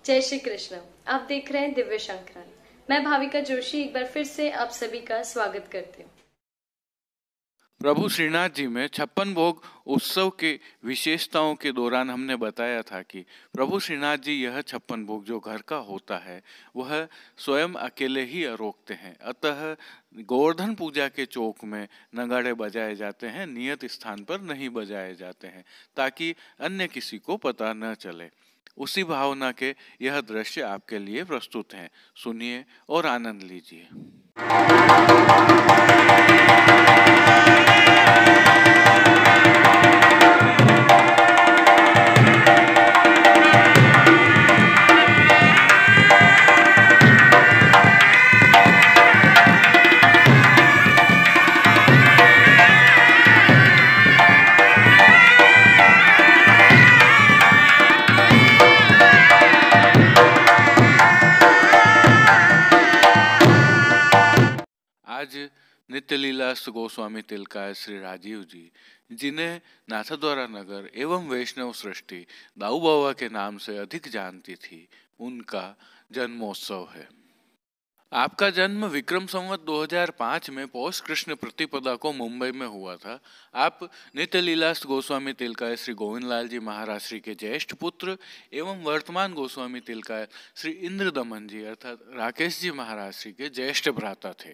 जय श्री कृष्ण। आप देख रहे हैं दिव्य शंकरन। मैं भाविका जोशी एक बार फिर से आप सभी का स्वागत करती हूँ। प्रभु श्रीनाथ जी में 56 भोग उत्सव के विशेषताओं के दौरान हमने बताया था कि प्रभु श्रीनाथ जी यह 56 भोग जो घर का होता है वह स्वयं अकेले ही रोकते हैं। अतः गोवर्धन पूजा के चौक में नगाड़े बजाए जाते हैं, नियत स्थान पर नहीं बजाए जाते हैं ताकि अन्य किसी को पता न चले। उसी भावना के यह दृश्य आपके लिए प्रस्तुत हैं। सुनिए और आनंद लीजिए। आज नित्य लीलास गोस्वामी तिलकाय श्री राजीव जी, जिन्हें नाथद्वारा नगर एवं वैष्णव सृष्टि दाऊ बाबा के नाम से अधिक जानती थी, उनका जन्मोत्सव है। आपका जन्म विक्रम संवत 2005 में पौष कृष्ण प्रतिपदा को मुंबई में हुआ था। आप नित्य लीलास गोस्वामी तिलकाय श्री गोविंदलाल जी महाराज श्री के ज्येष्ठ पुत्र एवं वर्तमान गोस्वामी तिलकाय श्री इंद्र दमन जी अर्थात राकेश जी महाराज श्री के ज्येष्ठ भ्राता थे।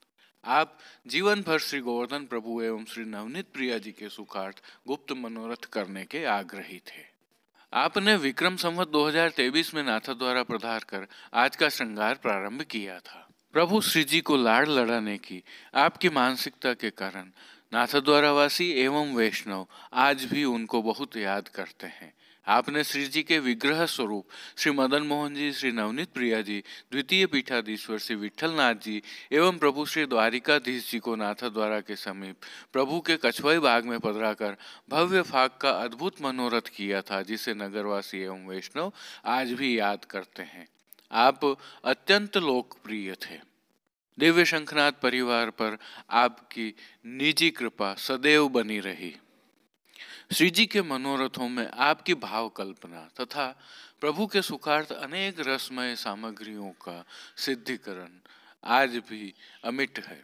आप जीवन भर श्री गोवर्धन प्रभु एवं श्री नवनीत प्रिया जी के सुखार्थ गुप्त मनोरथ करने के आग्रही थे। आपने विक्रम संवत 2023 में नाथा द्वारा पधार कर आज का श्रृंगार प्रारंभ किया था। प्रभु श्री जी को लाड़ लड़ाने की आपकी मानसिकता के कारण नाथा द्वारावासी एवं वैष्णव आज भी उनको बहुत याद करते हैं। आपने श्री जी के विग्रह स्वरूप श्री मदन मोहन जी, श्री नवनीत प्रिया जी, द्वितीय पीठाधीश्वर श्री विठल नाथ जी एवं प्रभु श्री द्वारिकाधीश जी को नाथा द्वारा के समीप प्रभु के कछवाई बाग में पधराकर भव्य फाग का अद्भुत मनोरथ किया था, जिसे नगरवासी एवं वैष्णव आज भी याद करते हैं। आप अत्यंत लोकप्रिय थे। दिव्य शंखनाथ परिवार पर आपकी निजी कृपा सदैव बनी रही। श्री जी के मनोरथों में आपकी भाव कल्पना तथा प्रभु के सुखार्थ अनेक रसमय सामग्रियों का सिद्धिकरण आज भी अमिट है।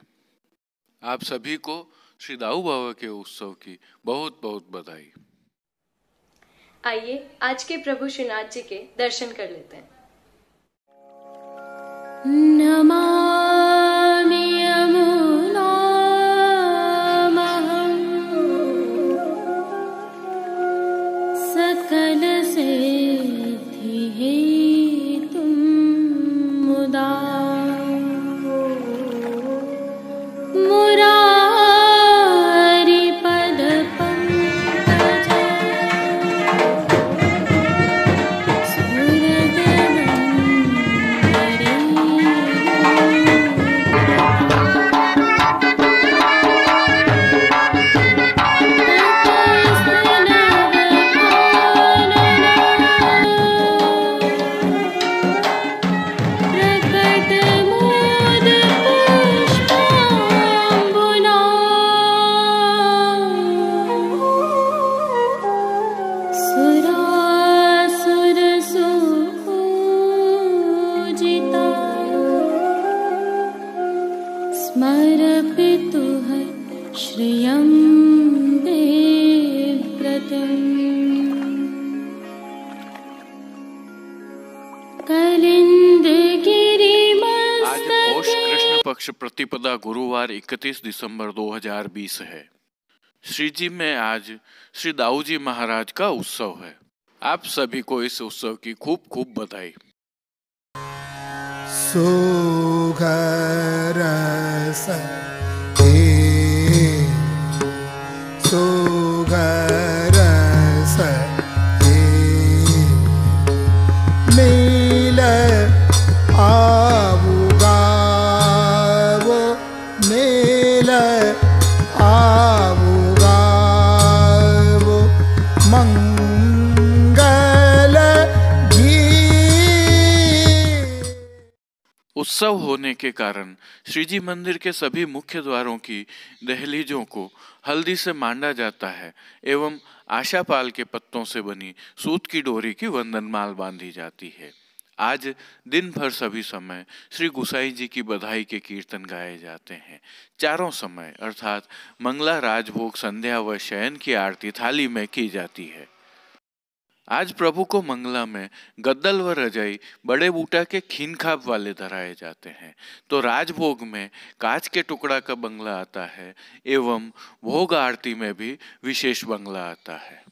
आप सभी को श्री दाऊ बाबा के उत्सव की बहुत बहुत बधाई। आइए आज के प्रभु श्रीनाथ जी के दर्शन कर लेते हैं। प्रतिपदा गुरुवार 31 दिसंबर 2020 है। श्री जी में आज श्री दाऊ जी महाराज का उत्सव है। आप सभी को इस उत्सव की खूब खूब बधाई। उत्सव होने के कारण श्री जी मंदिर के सभी मुख्य द्वारों की दहलीजों को हल्दी से मांडा जाता है एवं आशापाल के पत्तों से बनी सूत की डोरी की वंदनमाल बांधी जाती है। आज दिन भर सभी समय श्री गुसाई जी की बधाई के कीर्तन गाए जाते हैं। चारों समय अर्थात मंगला, राजभोग, संध्या व शयन की आरती थाली में की जाती है। आज प्रभु को मंगला में गद्दल व रजाई बड़े बूटा के खीन खाब वाले धराए जाते हैं, तो राजभोग में कांच के टुकड़ा का बंगला आता है एवं भोग आरती में भी विशेष बंगला आता है।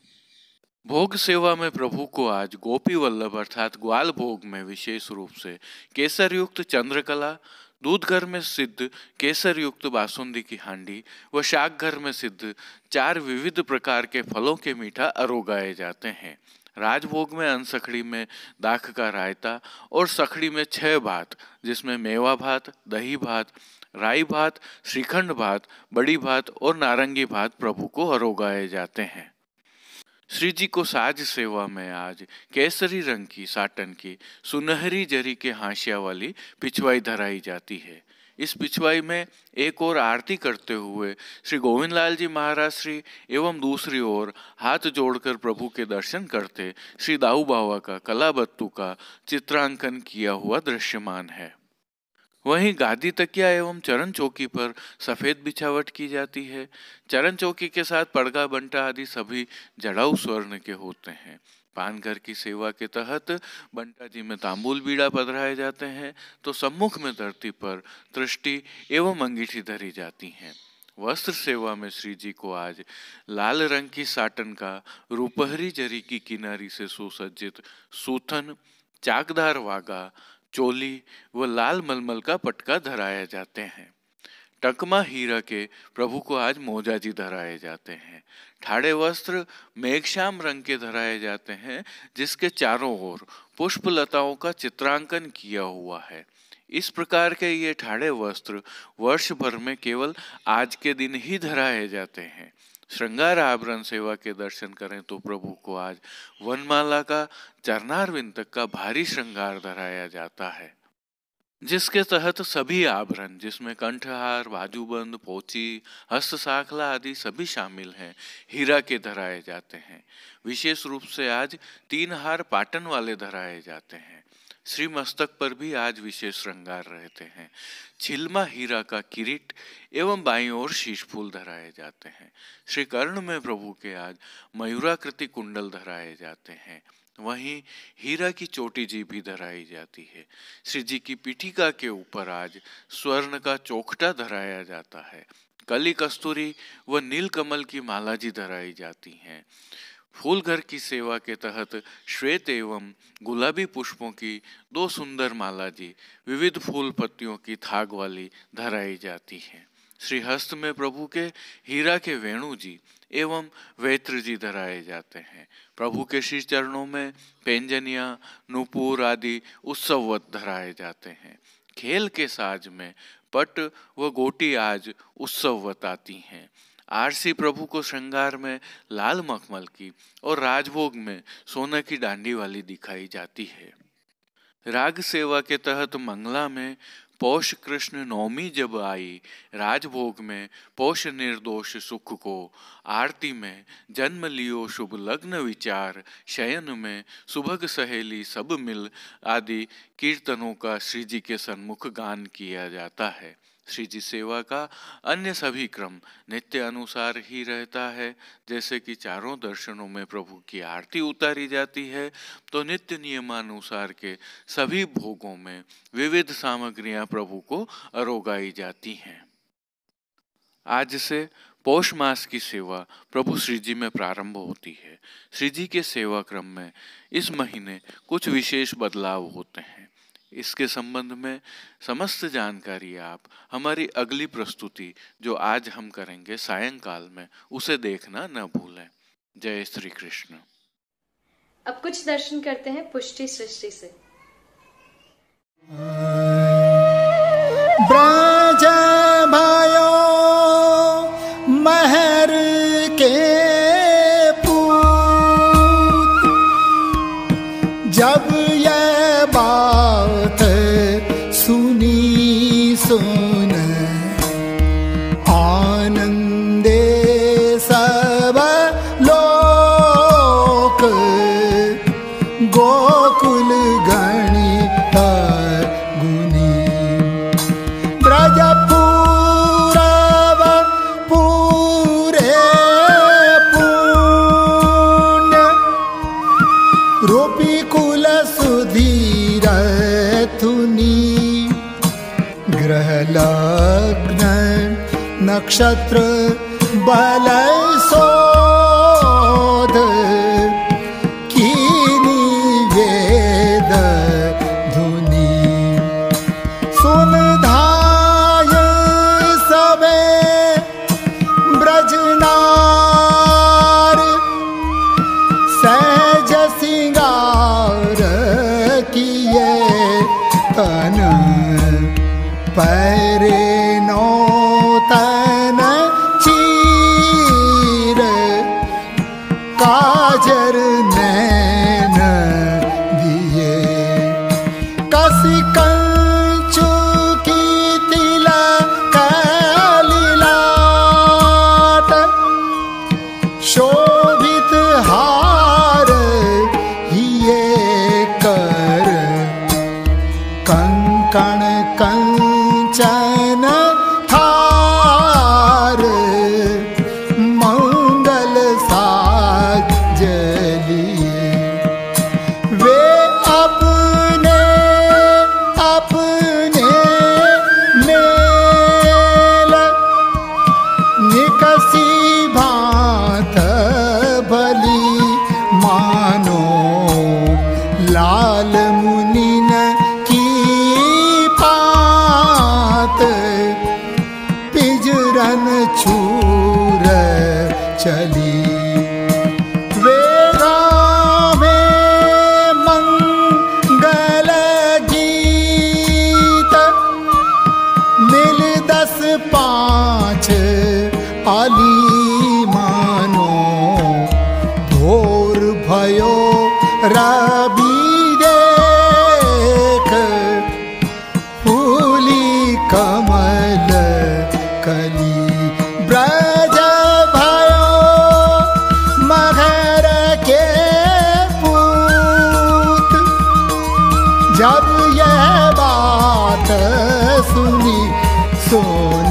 भोग सेवा में प्रभु को आज गोपी वल्लभ अर्थात ग्वाल भोग में विशेष रूप से केसर युक्त चंद्रकला, दूध घर में सिद्ध केसर युक्त बासुंदी की हांडी व शाक घर में सिद्ध 4 विविध प्रकार के फलों के मीठा अरोगाए जाते हैं। राजभोग में अनसखड़ी में दाख का रायता और सखड़ी में 6 भात, जिसमें मेवा भात, दही भात, राई भात, श्रीखंड भात, बड़ी भात और नारंगी भात प्रभु को अरोगाए जाते हैं। श्री जी को साज सेवा में आज केसरी रंग की साटन की सुनहरी जरी के हाशिया वाली पिछवाई धराई जाती है। इस पिछवाई में एक ओर आरती करते हुए श्री गोविंद लाल जी महाराज श्री एवं दूसरी ओर हाथ जोड़कर प्रभु के दर्शन करते श्री दाऊ बावा का कलाबत्तू का चित्रांकन किया हुआ दृश्यमान है। वहीं गादी, तकिया एवं चरण चौकी पर सफेद बिछावट की जाती है। चरण चौकी के साथ पड़गा, बंटा आदि सभी जड़ाऊ स्वर्ण के होते हैं। पानघर की सेवा के तहत बंटा जी में तांबूल बीड़ा पधराए जाते हैं, तो सम्मुख में धरती पर तृष्टि एवं अंगीठी धरी जाती हैं। वस्त्र सेवा में श्री जी को आज लाल रंग की साटन का रूपहरी जरी की किनारी से सुसज्जित सूथन, चाकदार वागा, चोली व लाल मलमल का पटका धराए जाते हैं। टकमा हीरा के प्रभु को आज मोजाजी धराए जाते हैं। ठाड़े वस्त्र मेघश्याम रंग के धराए जाते हैं, जिसके चारों ओर पुष्प लताओं का चित्रांकन किया हुआ है। इस प्रकार के ये ठाड़े वस्त्र वर्ष भर में केवल आज के दिन ही धराए जाते हैं। श्रृंगार आभरण सेवा के दर्शन करें तो प्रभु को आज वनमाला का चरणारविंद तक का भारी श्रृंगार धराया जाता है, जिसके तहत सभी आभरण, जिसमें कंठहार, बाजूबंद, पोची, हस्त साखला आदि सभी शामिल हैं, हीरा के धराए जाते हैं। विशेष रूप से आज 3 हार पाटन वाले धराए जाते हैं। श्री मस्तक पर भी आज विशेष श्रृंगार रहते हैं। छिलमा हीरा का किरीट एवं बाईं ओर शीश फूल धराए जाते हैं। श्री कर्ण में प्रभु के आज मयूराकृति कुंडल धराए जाते हैं। वहीं हीरा की चोटी जी भी धराई जाती है। श्री जी की पीठिका के ऊपर आज स्वर्ण का चौखटा धराया जाता है। कली कस्तूरी व नील कमल की माला जी धराई जाती हैं। फूल घर की सेवा के तहत श्वेत एवं गुलाबी पुष्पों की 2 सुंदर माला जी विविध फूल पत्तियों की थाग वाली धराई जाती है। श्री हस्त में प्रभु के हीरा के वेणु जी एवं वैत्र जी धराए जाते हैं। प्रभु के श्री चरणों में पेंजनिया, नूपुर आदि उत्सववत धराए जाते हैं। खेल के साज में पट व गोटी आज उत्सववत आती हैं। आरसी प्रभु को श्रृंगार में लाल मखमल की और राजभोग में सोने की डांडी वाली दिखाई जाती है। राग सेवा के तहत मंगला में पौष कृष्ण नवमी जब आई, राजभोग में पौष निर्दोष सुख को, आरती में जन्म लियो शुभ लग्न विचार, शयन में सुभग सहेली सब मिल आदि कीर्तनों का श्री जी के सन्मुख गान किया जाता है। श्री जी सेवा का अन्य सभी क्रम नित्य अनुसार ही रहता है। जैसे कि चारों दर्शनों में प्रभु की आरती उतारी जाती है, तो नित्य नियमानुसार के सभी भोगों में विविध सामग्रियां प्रभु को अरोगाई जाती हैं। आज से पौष मास की सेवा प्रभु श्री जी में प्रारंभ होती है। श्री जी के सेवा क्रम में इस महीने कुछ विशेष बदलाव होते हैं। इसके संबंध में समस्त जानकारी आप हमारी अगली प्रस्तुति जो आज हम करेंगे सायंकाल में, उसे देखना न भूलें। जय श्री कृष्ण। अब कुछ दर्शन करते हैं पुष्टि सृष्टि से। ब्रज भयो महर के पूत, जब ये बात सुनी सुन आनंदे सब लोक, गोकुल गणी नक्षत्र बल शोध कीनी वेद धुनी सुन धाय सबे ब्रजनार सहज सिंगार किए तन पैरे नौतन चीर काजर नैन दिए कसी कंचु की तिलक लीलाट शोभित हार हिये कर कंकण कंचन थार मंगल साजलिए वे अपने अपने मेल निकसी भांत भली मानो लाल मुनिन की पात पिजरन छूर चली वे गावे मंगल गीत मिल 10-5 आली मानो भोर भयो रवि देख फूली कमल कली ब्रज भयो मगर के पूत जब यह बात सुनी सोन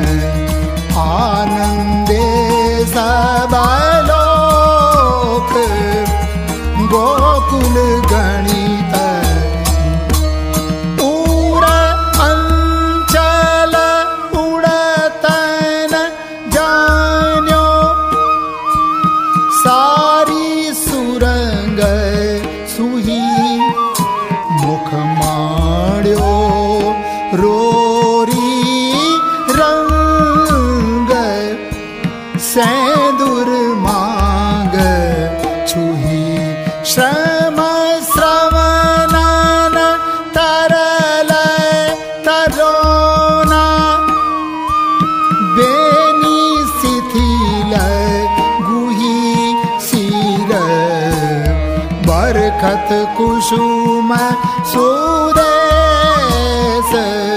आनंदे सब लोक गोकुल गणित उड़ अंचल उड़तन जान्यो सारी सुरंग सुही मुख माड्यो रोरी रंग सेंदूर मांग छुही श्रम श्रवणन तरल तरोना बेनी शिथिल गुही सिर बरखत कुसुम सुदेश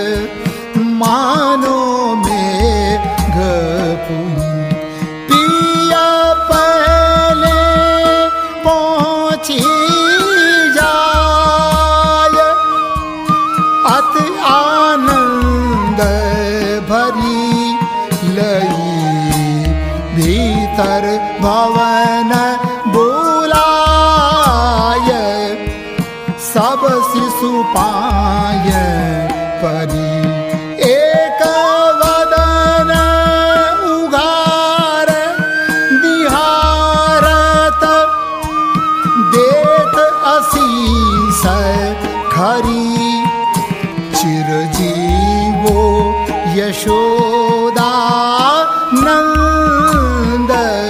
मानो मेघ पिया पहले पहुँची जाय अति आनंद भरी लई भीतर भवन बुलाय सब शिशु पाय परी एक वदन उघार दिहारत देत असीस खरी चिरजीवो यशोदा नंद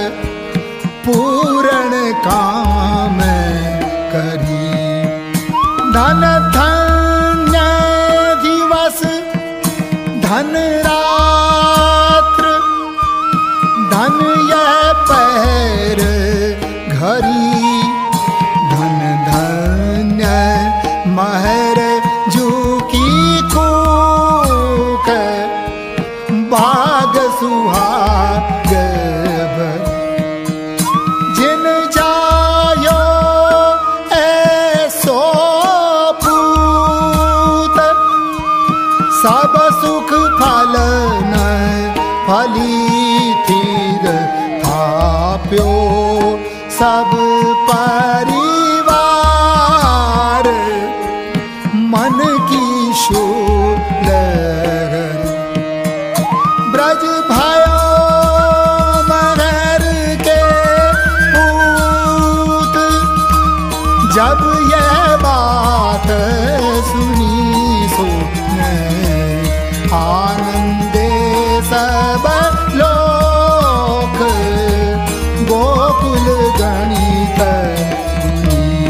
पूर्ण काम करी धन धन्य दिवस धन रात्र धन यह पहर घरी धन धन्य महर झुकी कूक भाग सुहाग जिन जायो ऐसो पूत सब सुख फल न फली थीर थाप्यो सब परिवार मन की शोलहर ब्रज भयो मगर के पूत। जब यह बात सुनी सुने आनंदे सब लोक। गोकुल गणित गुनी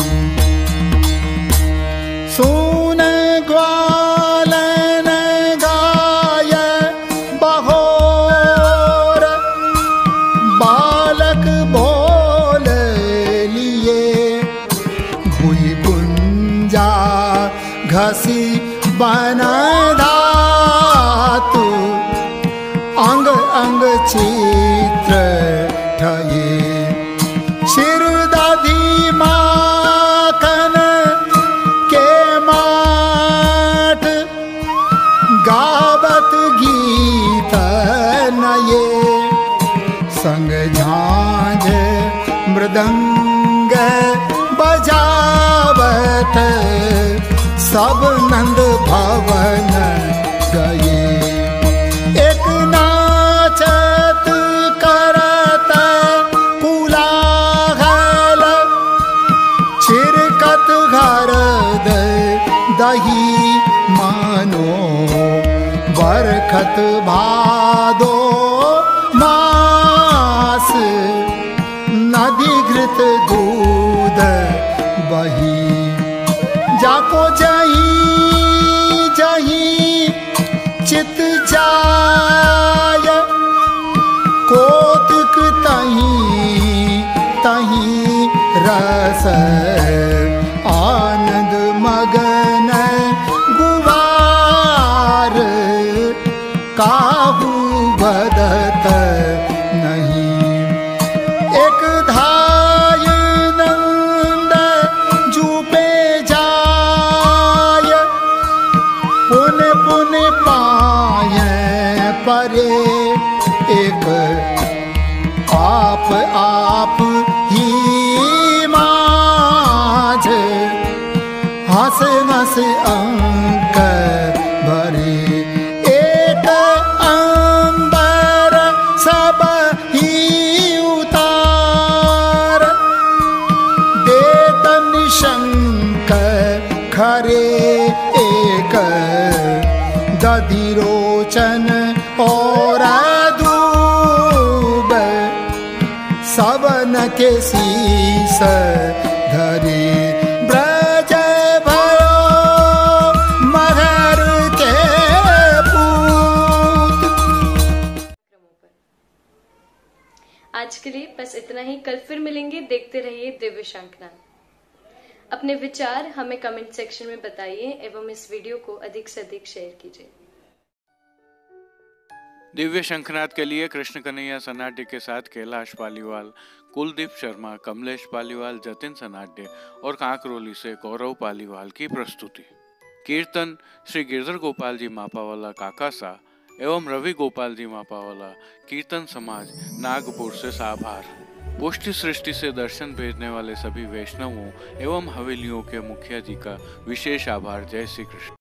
सुन ग्वालन गाय बहोर। बालक बोल लिए भुई गुंजा घसी बन धातु। अंग अंग चित्र ठये शिर दधी माखन के माठ। गावत गीत नये संग झांझ मृदंग बजावत। सब नंद भवन गए एक नाचत करत कुलाहल। छिरकत घर दही मानो बरखत भादो मास। नदी घृत दूध बही जाको जही जही चित जाय। कोतक तही तही रस आनंद मगन गुवार। काहू बदत नहीं एक धाय नंद जूपे जाय। पुन पुन पाय परे एक आप आप ही माझ। हंस हंस अंक भरे एक अंबर सब ही उतार। देत निशंक खरे एक दधि रोचन और दूब। सबन के शीस धरे ब्रज भयो मगर के पूत। आज के लिए बस इतना ही। कल फिर मिलेंगे। देखते रहिए दिव्य शंखनाद। अपने विचार हमें कमेंट सेक्शन में बताइए एवं इस वीडियो को अधिक से अधिक शेयर कीजिए। दिव्य शंखनाद के लिए कृष्ण कन्हैया सनाड्य के साथ कैलाश पालीवाल, कुलदीप शर्मा, कमलेश पालीवाल, जतिन सनाड्य और कांकरोली से गौरव पालीवाल की प्रस्तुति। कीर्तन श्री गिरधर गोपाल जी मापावाला काकासा एवं रवि गोपाल जी मापावाला, कीर्तन समाज नागपुर से साभार। पुष्टि सृष्टि से दर्शन भेजने वाले सभी वैष्णवों एवं हवेलियों के मुखिया जी का विशेष आभार। जय श्री कृष्ण।